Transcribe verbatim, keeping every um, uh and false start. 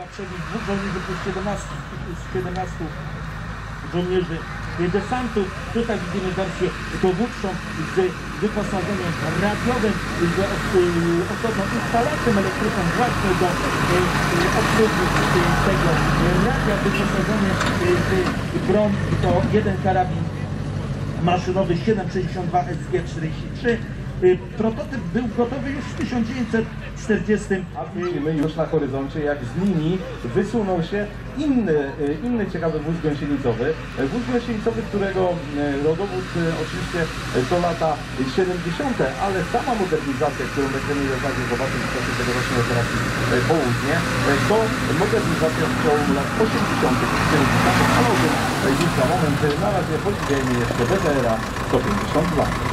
Dla przebić dwóch żołnierzy plus siedemnastu, siedemnastu żołnierzy desantu. Tutaj widzimy wersję dowódczą z wyposażeniem radiowym, z osobną instalatem elektryczną właśnie do obsługi tego radia. Wyposażenie w broń to jeden karabin maszynowy siedem sześćdziesiąt dwa S G czterdzieści trzy. Prototyp był gotowy już w tysiąc dziewięćset czterdziestym. A widzimy już na horyzoncie, jak z linii wysunął się inny, inny ciekawy wóz gąsienicowy. Wóz gąsienicowy, którego rodowód oczywiście to lata siedemdziesiąte, ale sama modernizacja, którą będziemy w zasadzie zobaczyć w czasie tegorocznej operacji Południe, to modernizacja z przełomu lat osiemdziesiątych. Ale o tym już za moment. Na razie podziwiajmy jeszcze B T R sto pięćdziesiąt dwa.